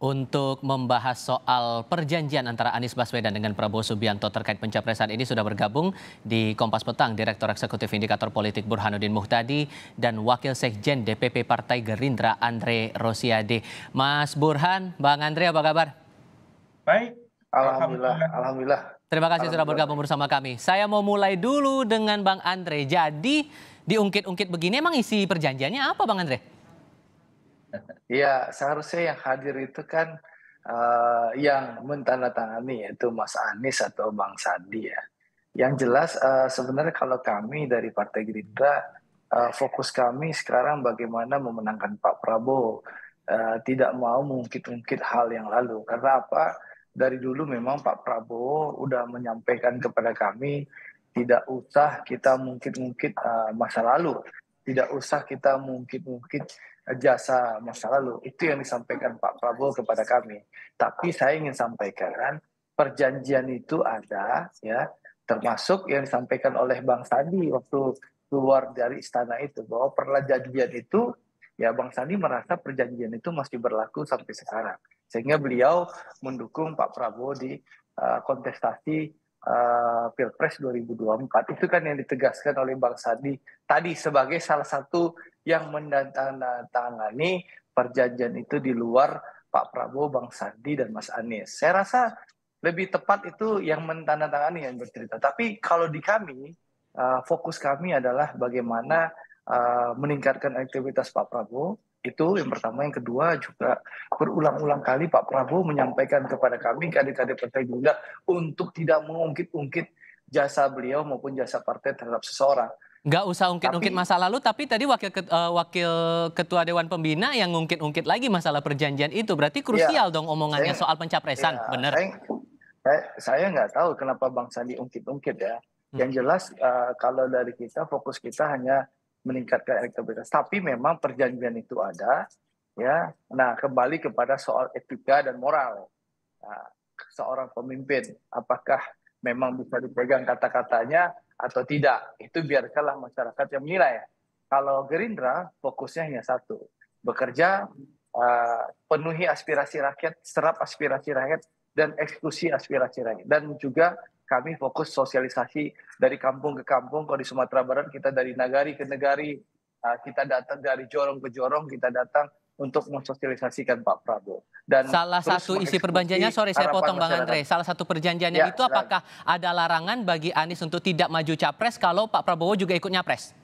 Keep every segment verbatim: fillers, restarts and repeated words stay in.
Untuk membahas soal perjanjian antara Anies Baswedan dengan Prabowo Subianto terkait pencapresan ini sudah bergabung di Kompas Petang Direktur Eksekutif Indikator Politik Burhanuddin Muhtadi dan Wakil Sekjen D P P Partai Gerindra Andre Rosiade. Mas Burhan, Bang Andre apa kabar? Baik, Alhamdulillah, alhamdulillah. Terima kasih sudah bergabung bersama kami. Saya mau mulai dulu dengan Bang Andre. Jadi diungkit-ungkit begini emang isi perjanjiannya apa Bang Andre? Iya, seharusnya yang hadir itu kan uh, yang mentandatangani yaitu Mas Anies atau Bang Sandi ya. Yang jelas uh, sebenarnya kalau kami dari Partai Gerindra uh, fokus kami sekarang bagaimana memenangkan Pak Prabowo. Uh, tidak mau mengungkit-ungkit hal yang lalu. Karena apa? Dari dulu memang Pak Prabowo udah menyampaikan kepada kami tidak usah kita mungkit-ungkit uh, masa lalu. Tidak usah kita mungkit-ungkit jasa masa lalu. Itu yang disampaikan Pak Prabowo kepada kami. Tapi saya ingin sampaikan perjanjian itu ada ya, termasuk yang disampaikan oleh Bang Sandi waktu keluar dari istana itu, bahwa perjanjian itu ya Bang Sandi merasa perjanjian itu masih berlaku sampai sekarang. Sehingga beliau mendukung Pak Prabowo di uh, kontestasi uh, Pilpres dua ribu dua puluh empat. Itu kan yang ditegaskan oleh Bang Sandi tadi sebagai salah satu yang menandatangani perjanjian itu di luar Pak Prabowo, Bang Sandi, dan Mas Anies. Saya rasa lebih tepat itu yang menandatangani yang bercerita. Tapi kalau di kami, uh, fokus kami adalah bagaimana uh, meningkatkan aktivitas Pak Prabowo. Itu yang pertama. Yang kedua juga berulang-ulang kali Pak Prabowo menyampaikan kepada kami, kader-kader Partai Gerindra, untuk tidak mengungkit-ungkit jasa beliau maupun jasa partai terhadap seseorang. Nggak usah ungkit-ungkit masa lalu, tapi tadi wakil uh, wakil ketua Dewan Pembina yang ngungkit-ungkit lagi masalah perjanjian itu. Berarti krusial ya, dong omongannya saya, soal pencapresan, ya, benar? Saya, saya, saya nggak tahu kenapa Bang Sandi ungkit-ungkit ya. Hmm. Yang jelas uh, kalau dari kita, fokus kita hanya meningkatkan elektabilitas. Tapi memang perjanjian itu ada, ya. Nah, kembali kepada soal etika dan moral. Nah, seorang pemimpin, apakah memang bisa dipegang kata-katanya atau tidak, itu biarkanlah masyarakat yang menilai. Kalau Gerindra fokusnya hanya satu, bekerja, uh, penuhi aspirasi rakyat, serap aspirasi rakyat, dan eksekusi aspirasi rakyat. Dan juga kami fokus sosialisasi dari kampung ke kampung. Kalau di Sumatera Barat kita dari nagari ke nagari, uh, kita datang dari jorong ke jorong, kita datang untuk mensosialisasikan Pak Prabowo. Dan salah satu isi perjanjiannya, sorry saya potong Bang Andre, salah satu perjanjiannya ya, itu apakah dan, ada larangan bagi Anies untuk tidak maju capres kalau Pak Prabowo juga ikut nyapres?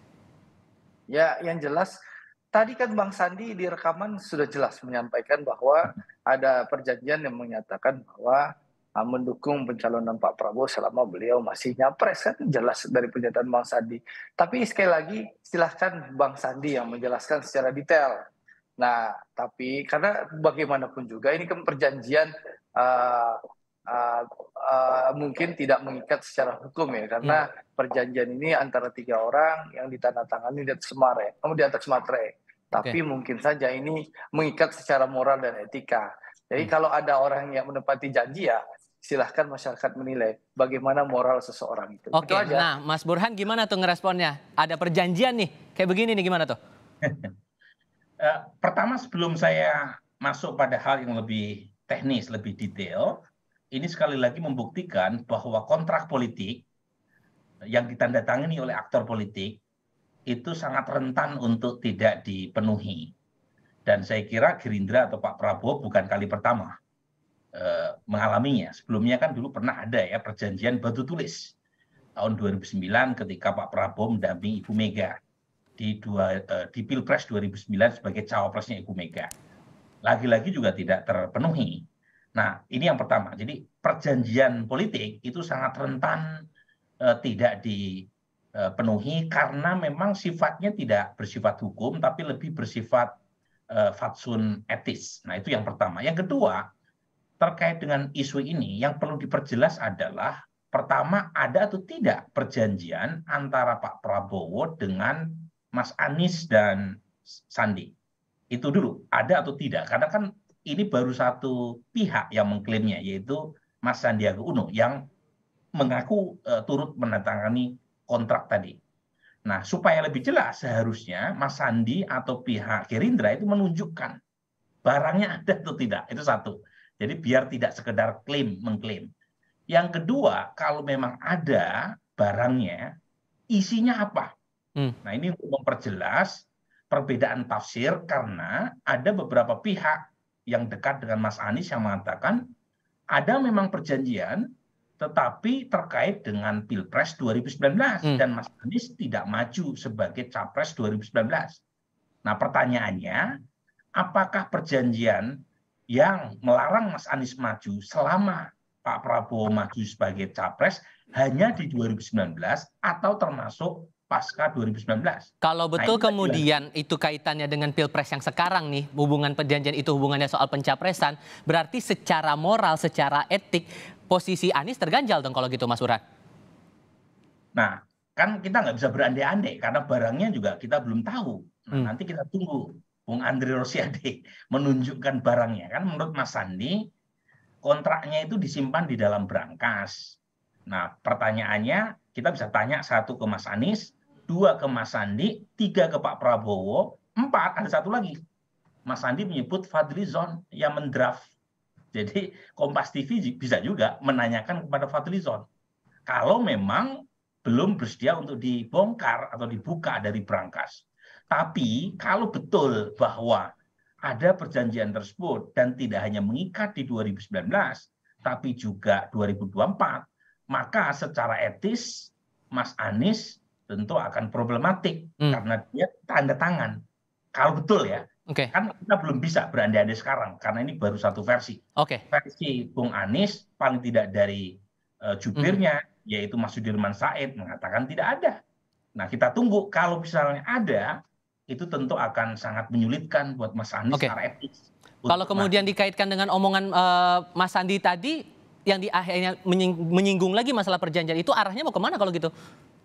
Ya, yang jelas tadi kan Bang Sandi di rekaman sudah jelas menyampaikan bahwa ada perjanjian yang menyatakan bahwa uh, mendukung pencalonan Pak Prabowo selama beliau masih nyapres, kan jelas dari pernyataan Bang Sandi. Tapi sekali lagi silahkan Bang Sandi yang menjelaskan secara detail. Nah, tapi karena bagaimanapun juga ini kan perjanjian uh, uh, uh, mungkin tidak mengikat secara hukum ya, karena hmm. perjanjian ini antara tiga orang yang ditandatangani di atas Mare, di atas Matre. Tapi okay. mungkin saja ini mengikat secara moral dan etika. Jadi hmm. kalau ada orang yang menepati janji ya silahkan masyarakat menilai bagaimana moral seseorang itu. Oke, okay. Nah Mas Burhan gimana tuh ngeresponnya? Ada perjanjian nih, kayak begini nih gimana tuh? Uh, pertama sebelum saya masuk pada hal yang lebih teknis, lebih detail, ini sekali lagi membuktikan bahwa kontrak politik yang ditandatangani oleh aktor politik itu sangat rentan untuk tidak dipenuhi. Dan saya kira Gerindra atau Pak Prabowo bukan kali pertama uh, mengalaminya. Sebelumnya kan dulu pernah ada ya perjanjian batu tulis tahun dua ribu sembilan ketika Pak Prabowo mendampingi Ibu Mega di dua uh, di Pilpres dua ribu sembilan sebagai cawapresnya Ibu Mega. Lagi-lagi juga tidak terpenuhi. Nah, ini yang pertama. Jadi perjanjian politik itu sangat rentan uh, tidak dipenuhi karena memang sifatnya tidak bersifat hukum tapi lebih bersifat uh, fatsun etis. Nah, itu yang pertama. Yang kedua, terkait dengan isu ini yang perlu diperjelas adalah pertama, ada atau tidak perjanjian antara Pak Prabowo dengan Mas Anies dan Sandi. Itu dulu, ada atau tidak. Karena kan ini baru satu pihak yang mengklaimnya, yaitu Mas Sandiaga Uno, yang mengaku uh, turut menandatangani kontrak tadi. Nah, supaya lebih jelas, seharusnya Mas Sandi atau pihak Gerindra itu menunjukkan barangnya ada atau tidak, itu satu. Jadi biar tidak sekedar klaim mengklaim. Yang kedua, kalau memang ada barangnya, isinya apa? Hmm. Nah ini untuk memperjelas perbedaan tafsir karena ada beberapa pihak yang dekat dengan Mas Anies yang mengatakan ada memang perjanjian tetapi terkait dengan Pilpres dua ribu sembilan belas hmm. dan Mas Anies tidak maju sebagai Capres dua ribu sembilan belas. Nah pertanyaannya, apakah perjanjian yang melarang Mas Anies maju selama Pak Prabowo maju sebagai Capres hanya di dua ribu sembilan belas atau termasuk pasca dua ribu sembilan belas? Kalau betul nah, kemudian jelas. Itu kaitannya dengan Pilpres yang sekarang nih, hubungan perjanjian itu hubungannya soal pencapresan, berarti secara moral, secara etik, posisi Anies terganjal dong kalau gitu Mas Burhan. Nah, kan kita nggak bisa berandai-andai karena barangnya juga kita belum tahu. Nah, hmm. nanti kita tunggu Bung Andre Rosiade menunjukkan barangnya. Kan menurut Mas Sandi, kontraknya itu disimpan di dalam brankas. Nah, pertanyaannya kita bisa tanya satu ke Mas Anies, dua ke Mas Sandi, tiga ke Pak Prabowo, empat ada satu lagi. Mas Sandi menyebut Fadlizon yang mendraft. Jadi Kompas T V bisa juga menanyakan kepada Fadlizon. Kalau memang belum bersedia untuk dibongkar atau dibuka dari brankas. Tapi kalau betul bahwa ada perjanjian tersebut dan tidak hanya mengikat di dua ribu sembilan belas, tapi juga dua ribu dua puluh empat, maka secara etis Mas Anies tentu akan problematik hmm. karena dia tanda tangan. Kalau betul ya, okay. kan kita belum bisa berandai-andai sekarang karena ini baru satu versi. Okay. Versi Bung Anies paling tidak dari uh, jubirnya, hmm. yaitu Mas Sudirman Said mengatakan tidak ada. Nah kita tunggu kalau misalnya ada, itu tentu akan sangat menyulitkan buat Mas Anies okay. secara etis. Kalau kemudian Mas... dikaitkan dengan omongan uh, Mas Sandi tadi, yang di akhirnya menying menyinggung lagi masalah perjanjian itu, arahnya mau kemana kalau gitu?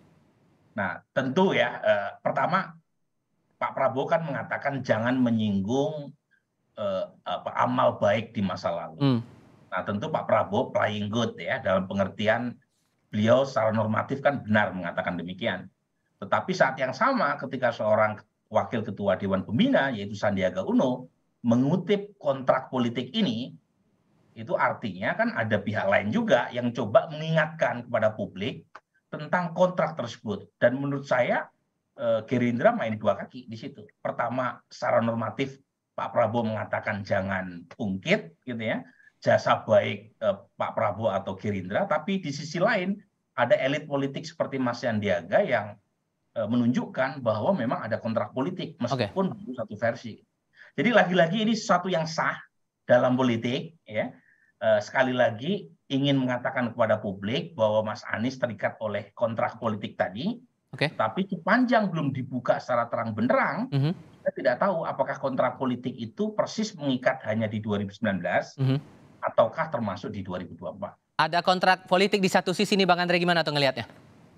Nah tentu ya, uh, pertama Pak Prabowo kan mengatakan jangan menyinggung uh, apa, amal baik di masa lalu. Hmm. Nah tentu Pak Prabowo playing good ya, dalam pengertian beliau secara normatif kan benar mengatakan demikian. Tetapi saat yang sama ketika seorang Wakil Ketua Dewan Pembina yaitu Sandiaga Uno mengutip kontrak politik ini, itu artinya kan ada pihak lain juga yang coba mengingatkan kepada publik tentang kontrak tersebut. Dan menurut saya eh, Gerindra main dua kaki di situ. Pertama, secara normatif Pak Prabowo mengatakan jangan ungkit gitu ya, jasa baik eh, Pak Prabowo atau Gerindra, tapi di sisi lain ada elit politik seperti Mas Sandiaga yang menunjukkan bahwa memang ada kontrak politik meskipun okay. baru satu versi. Jadi lagi-lagi ini sesuatu yang sah dalam politik ya. E, sekali lagi ingin mengatakan kepada publik bahwa Mas Anies terikat oleh kontrak politik tadi. Okay. Tapi sepanjang belum dibuka secara terang benderang, mm-hmm. kita tidak tahu apakah kontrak politik itu persis mengikat hanya di dua ribu sembilan belas mm-hmm. ataukah termasuk di dua ribu dua puluh empat. Ada kontrak politik di satu sisi nih Bang Andre, gimana tuh ngelihatnya?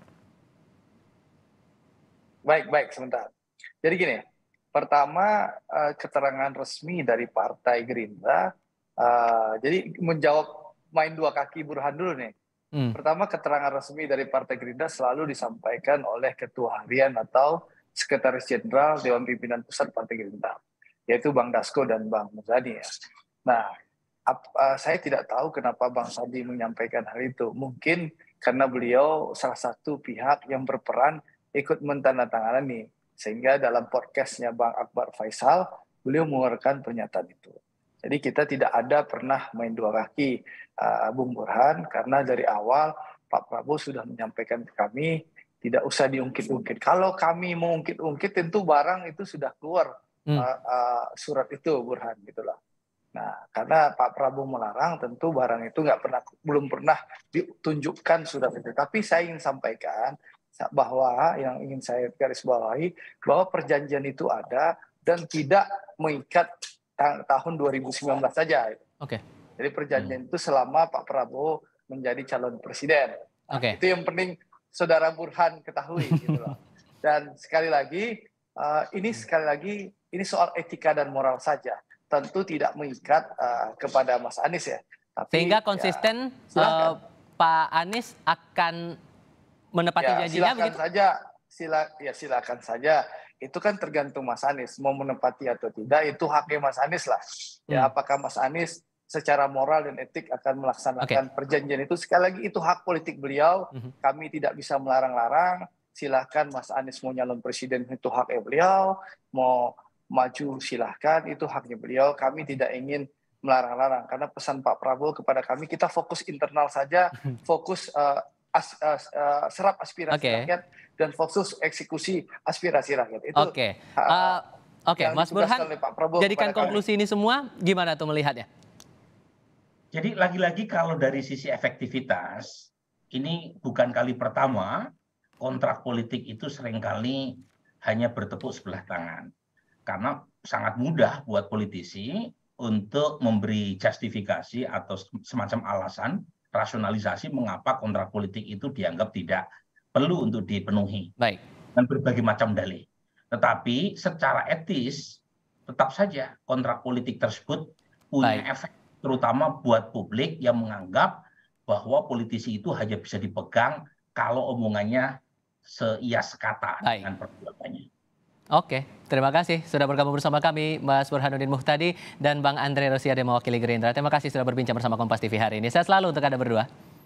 Baik, baik, sebentar. Jadi gini, pertama uh, keterangan resmi dari Partai Gerindra, uh, jadi menjawab main dua kaki Burhan dulu nih. Hmm. Pertama, keterangan resmi dari Partai Gerindra selalu disampaikan oleh Ketua Harian atau Sekretaris Jenderal Dewan Pimpinan Pusat Partai Gerindra, yaitu Bang Dasko dan Bang Muzani ya. Nah, ap, uh, saya tidak tahu kenapa Bang Sandi menyampaikan hal itu. Mungkin karena beliau salah satu pihak yang berperan ikut mentandatangani, sehingga dalam podcastnya Bang Akbar Faisal beliau mengeluarkan pernyataan itu. Jadi kita tidak ada pernah main dua kaki, uh, Bung Burhan, karena dari awal Pak Prabowo sudah menyampaikan ke kami tidak usah diungkit-ungkit. Kalau kami mau ungkit-ungkit tentu barang itu sudah keluar hmm. uh, uh, surat itu Burhan gitulah. Nah karena Pak Prabowo melarang tentu barang itu nggak pernah belum pernah ditunjukkan surat itu. Tapi saya ingin sampaikan bahwa yang ingin saya garis bawahi bahwa perjanjian itu ada dan tidak mengikat ta tahun dua ribu sembilan belas saja. Oke. Okay. Jadi perjanjian hmm. itu selama Pak Prabowo menjadi calon presiden. Nah, okay. Itu yang penting Saudara Burhan ketahui gitu loh. Dan sekali lagi uh, ini sekali lagi ini soal etika dan moral saja. Tentu tidak mengikat uh, kepada Mas Anies ya. Tapi, sehingga konsisten ya, uh, Pak Anies akan menepati ya, janjinya silakan begitu? saja, sila, ya silakan saja itu kan tergantung Mas Anies mau menepati atau tidak, itu haknya Mas Anies lah. Ya, Hmm. apakah Mas Anies secara moral dan etik akan melaksanakan Oke. perjanjian itu? Sekali lagi itu hak politik beliau. Mhm. Kami tidak bisa melarang-larang. Silahkan Mas Anies mau nyalon presiden, itu haknya beliau. Mau maju silahkan, itu haknya beliau. Kami tidak ingin melarang-larang karena pesan Pak Prabowo kepada kami, kita fokus internal saja, fokus uh, as, as, uh, serap aspirasi Oke. rakyat dan fokus eksekusi aspirasi rakyat. Itu Oke, uh, Uh, oke, yang Mas ditugaskan Burhan, oleh Pak Prabowo jadikan kepada kami. konklusi ini semua, gimana tuh melihatnya? Jadi lagi-lagi kalau dari sisi efektivitas, ini bukan kali pertama kontrak politik itu seringkali hanya bertepuk sebelah tangan. Karena sangat mudah buat politisi untuk memberi justifikasi atau semacam alasan, rasionalisasi mengapa kontrak politik itu dianggap tidak perlu untuk dipenuhi. Baik. Dan berbagai macam dalih. Tetapi secara etis, tetap saja kontrak politik tersebut punya Baik. efek terutama buat publik yang menganggap bahwa politisi itu hanya bisa dipegang kalau omongannya seias kata Baik. dengan perbuatannya. Oke, terima kasih sudah bergabung bersama kami Mas Burhanuddin Muhtadi dan Bang Andre Rosiade mewakili Gerindra. Terima kasih sudah berbincang bersama Kompas T V hari ini. Sehat selalu untuk Anda berdua.